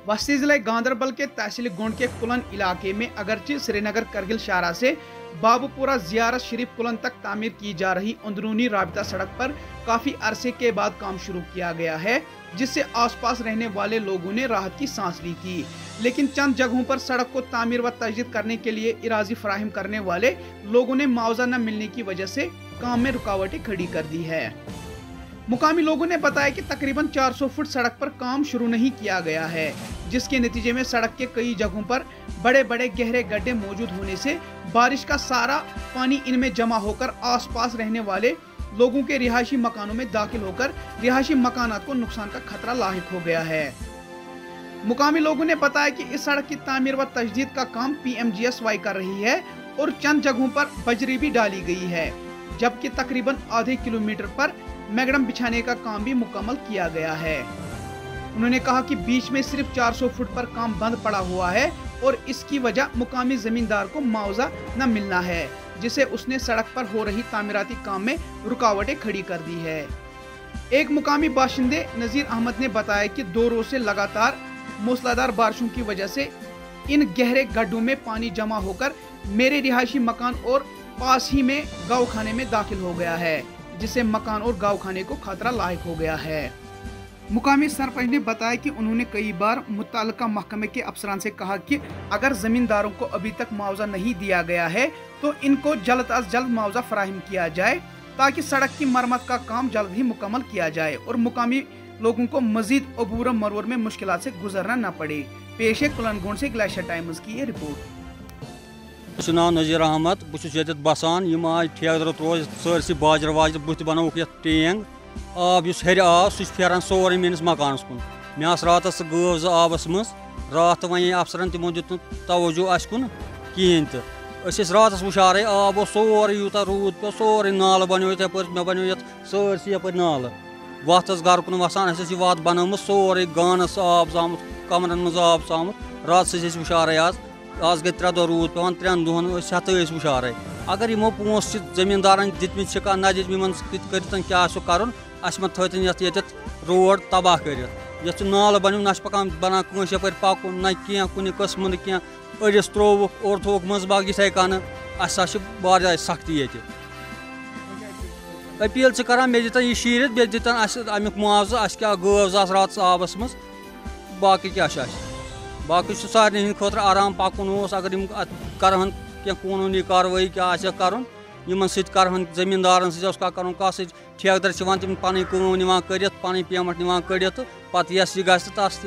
वस्ती जिले गांधरबल के तहसील गोंड के कुलन इलाके में अगरचे श्रीनगर करगिल शाहरा से बाबूपुरा जियारत शरीफ कुलन तक तामीर की जा रही अंदरूनी राबिता सड़क पर काफी अरसे के बाद काम शुरू किया गया है, जिससे आसपास रहने वाले लोगों ने राहत की सांस ली थी। लेकिन चंद जगहों पर सड़क को तामीर व तजदीद करने के लिए इराजी फराहम करने वाले लोगों ने मुआवजा न मिलने की वजह से काम में रुकावटें खड़ी कर दी है। मुकामी लोगों ने बताया कि तकरीबन 400 फुट सड़क पर काम शुरू नहीं किया गया है, जिसके नतीजे में सड़क के कई जगहों पर बड़े बड़े गहरे गड्ढे मौजूद होने से बारिश का सारा पानी इनमें जमा होकर आसपास रहने वाले लोगों के रिहायशी मकानों में दाखिल होकर रिहायशी मकानात को नुकसान का खतरा लाहिक हो गया है। मुकामी लोगों ने बताया कि इस सड़क की तामीर व तजदीद का काम PMGSY कर रही है और चंद जगहों पर बजरी भी डाली गई है, जबकि तकरीबन आधे किलोमीटर पर मैगडम बिछाने का काम भी मुकम्मल किया गया है। उन्होंने कहा कि बीच में सिर्फ 400 फुट पर काम बंद पड़ा हुआ है और इसकी वजह मुकामी जमींदार को मुआवजा न मिलना है, जिसे उसने सड़क पर हो रही तामीराती काम में रुकावटें खड़ी कर दी है। एक मुकामी बाशिंदे नजीर अहमद ने बताया कि 2 रोज से लगातार मूसलाधार बारिशों की वजह से इन गहरे गड्ढों में पानी जमा होकर मेरे रिहायशी मकान और पास ही में गाँवखाने में दाखिल हो गया है, जिससे मकान और गाँवखाने को खतरा लाहिक हो गया है। मुकामी सरपंच ने बताया कि उन्होंने कई बार मुत्तल्लिका महकमे के अफसरान से कहा कि अगर जमींदारों को अभी तक मुआवजा नहीं दिया गया है तो इनको जल्द अज जल्द मुआवजा फराहम किया जाए, ताकि सड़क की मरम्मत का काम जल्द ही मुकम्मल किया जाए और मुकामी लोगों को मजीद अबूर मरवर में मुश्किलात से गुजरना न पड़े। पेश है कुलनगोंड से ग्लेशियर टाइम्स की ये रिपोर्ट। नाम नजीर अहमद, बहुत बसान आज ठेकेदार त्रो सरसी बाजर वाजर बुत बनोक टेंग आब हर आव सह फेरान सोरे मेस मकानस कुन। मे रात गव ज आबस मज रात वन अफसरन तमो दित तवज्जो अस कुन कहें तो रात वुशारे आब सोरे यूत रूद पे सोरे नाल बनो मे बनो ये सरसी यप नाल वत गर कुन वसान वत बन सोरे गानस आब जामुत कमरन मज आब सामुत रात वुशारे आज गई 3 दह रूद पे 3 दोहन वुशारे। अगर यमो पोस जमींदारन दितमित ना दितम क्या कर थन ये रोड तबाह कर नाल बनो ना पकान बना कंस यप पकुन ना क्या कुन कस्म क्या अड़िस त्रोवुक और थोक मजबाग ये कन वारिया सख्ती ये अपील करान मे दितन यह शीरित बे दितन अमुक मुआवजा अस क्या गव जास रात आबस मज बाकी क्या बाकी सारे हंद खतर आराम पकुन अगर करहन क्या कानूनी कार्रवाई क्या कर करहन जमींदारन क्या कर ठेकेदार तम पन काम कर पन पेमेंट कड़ पत यस यह गस तस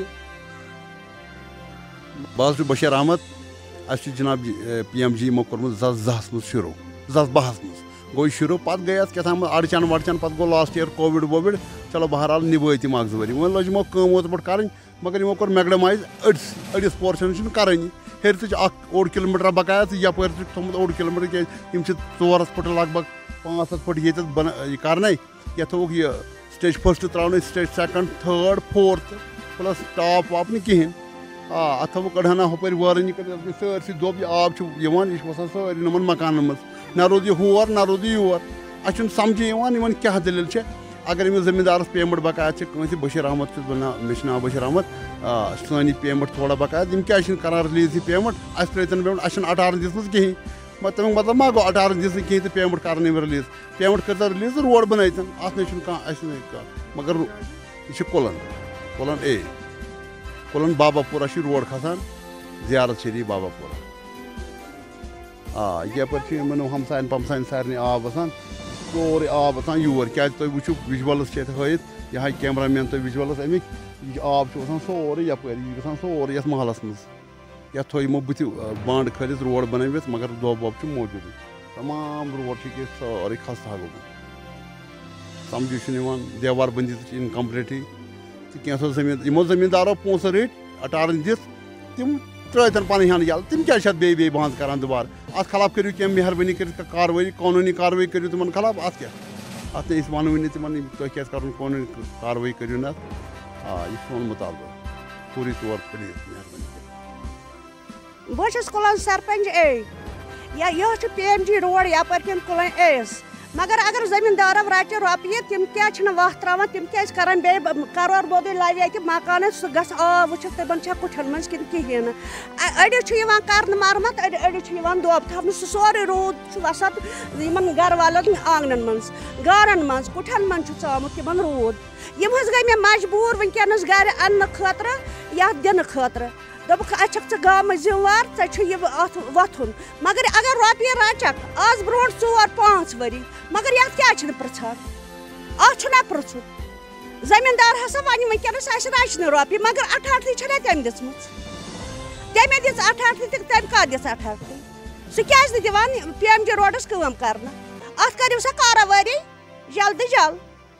बस बशीर अहमद जनाब PMG यमो कोर्मुत 2010 मज शुरू 2012 मज गो शुरू पत गई क्या अड़चन वड़चन पत गो लास्ट ईयर कोविड चलो बहरहाल निभ तम 2 वरी वो लज यमो कम पे कर मगर यमो कोर मैगडमाइज अड़िस पोर्शन कर हेर ओड़ किलोमीटर बकाया तो यप थोमुत ओड़ किलोमीटर क्या 4 फुट लगभग 5 फुट ये कर ये थोक यह स्टेज फर्स्ट त्रा stage second third fourth plus top वाप नी कहें अत थो कड़हना हपर वारनी सरसी दोब आब यह सारी नमन मकान मज ना रोद यह होर ना रोद योर अच्छे समझ क्या दलील अगर अमिस जमींदारस पेमेंट बकाया बशीर अहमद मे नाव बशीर अहमद सानी पेमेंट थोड़ा बकाया तम क्या करान रिलीज यह पेमेंट अस त्रेतन पेमेंट अस 18 दिस कहें तमिक मतलब मा गो 18 दिस कहें तो पेमेंट कर रिलीज पेमेंट कर रिलीज रोड बनतन अत मगर यह कुलन कुलन बाबापुरा रोड खसान जियारत शरीफ बाबापुरा यपर हमसायन पमसायन सारे आब वसान सोरे आब वसान योर क्या तुम वो विजुअल्स हत यह कैमरा मैन तुम विजुअल्स अमिक आब वसान सोरे यपर गसान सोरे ये महलस मज या थो यमो बुत बांड खलित रोड बनवित मगर दोब वोब मौजूद तमाम रोड सारे खस्ता समझ देवार बंदित इनकम्प्लीट क्या यमो जमींदारों पोस रट 18 दिस तम त्रतन पन हन यल तम क्या बे बंद कर दोबारा अत खिलाफ करो क्या मेहरबानी कर कार्रवाई कानूनी कार्रवाई करो तुम खिलाफ अत क्या अत वन वन तम क्या कर कानूनी कार्रवाई करो ना यह सोन मुतालबा पूरी तौर प्लीज मेहरबानी बहुत कुलन सरपंच यह PMG रोड यपर कुलन एस مگر اگر زمیندارو رچہ روپیہ تم کیا وتھ تراوان تم کیا کران بے کرور بودے لوِ اتہ مکانس سہ گژھ آب وچھک تمن چھا کٹھن من کن کہین اڑیو چھ یوان کرن مرمت اڑیو چھ یوان دوب تھاونہ سہ سورے رود چھ وسان یمن گھر والن آنگنن من گارن من کٹھن من چھ ژامت تمن رود یم حظ گئی مےٚ مجبور ونکینس گھر اننہٕ خٲطرٕ یا دنہٕ خٲطرٕ دوٚپُکھ اچھک ژٕ گامٕچ ذمہٕ ژےٚ چھُ یہِ وۄتھُن مگر اگر رۄپیہِ رچکھ آز برونٛٹھ 4-5 ؤری مگر یتھ کیٛازِ چھِنہٕ پرٛژھان اتھ چھُنا پرٛژھُن زمیٖندار ہسا ونہِ ونکیٚنس اسہِ رچنہِ رۄپیہِ مگر 88 چھَنا تٔمۍ دِژمٕژ تٔمۍ دِژ 88 تہٕ تٔمۍ کتھ دِژ 88 سُہ کیٛازِ نہٕ دِوان PMG روڈس کٲم کرنہٕ اتھ کٔرِو سا کارٕوٲری جلدی جلد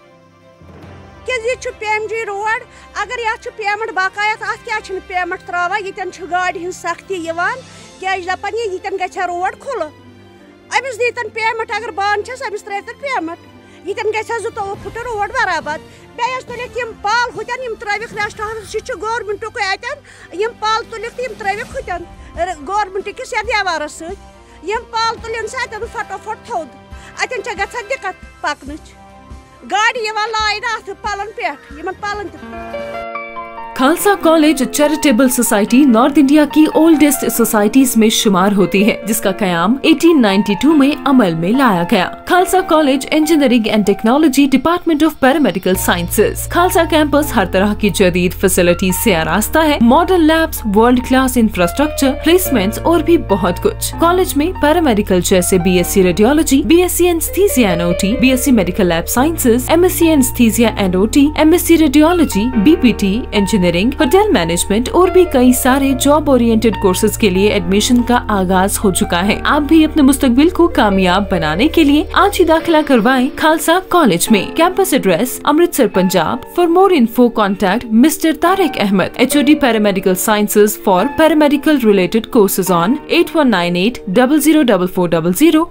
کیٛازِ یہِ چھُ PMG روڈ اگر یتھ چھُ پیمنٹ باقایت اتھ کیٛازِ چھِنہٕ پیمنٹ تراوان ییٚتٮ۪ن چھُ گاڑِ ہٕنٛز سختی یِوان کیٛازِ دپان ییٚتٮ۪ن گژھِ ہا روڈ کھُلہٕ أمِس دیٖتن پیمنٹ اگر بانہٕ چھس أمِس ترٲیتن پیمنٹ ییٚتٮ۪ن گژھِ ہا 2 فُٹہٕ روڈ برابر بیٚیہِ حظ تُلِکھ یِم پال ہُتٮ۪ن یِم ترٲوِکھ ریسٹورنٹ سُہ چھُ گورمنٹُکُے اَتٮ۪ن یِم پال تُلِکھ تہٕ یِم ترٲوِکھ ہُتٮ۪ن گورمنٹٕکِس یتھ دیوارس سۭتۍ یِم پال تُلِن سا اَتٮ۪ن فٹوفٹ تھوٚد اَتٮ۪ن چھےٚ گژھان دِقت پکنٕچ گاڑِ یِوان لاینہٕ اتھ پلن پٮ۪ٹھ یِمن پلن تہِ Khalsa college charitable society north India की ओल्डेस्ट सोसाइटीज में शुमार होती है जिसका कयाम 1892 में अमल में लाया गया। Khalsa college engineering and technology department of paramedical sciences. Khalsa campus हर तरह की जदीद फैसिलिटीज से आरास्ता है। Modern labs, world class infrastructure, placements और भी बहुत कुछ। कॉलेज में पैरामेडिकल जैसे BSc radiology, BSc anaesthesia and OT, BSc medical lab sciences, MSc anaesthesia and OT, MSc radiology, BPT, engineering, hotel management और भी कई सारे जॉब ओरिएंटेड कोर्सेज के लिए एडमिशन का आगाज हो चुका है। आप भी अपने मुस्तकबिल को कामयाब बनाने के लिए आज ही दाखिला करवाएं खालसा कॉलेज में। Campus address Amritsar Punjab. For more info contact mister Tariq Ahmad, HOD paramedical sciences for paramedical related courses on 8198 004400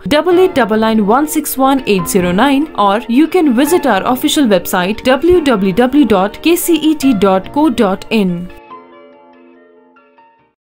8899161809 or you can visit our official website www.kcet.co.in.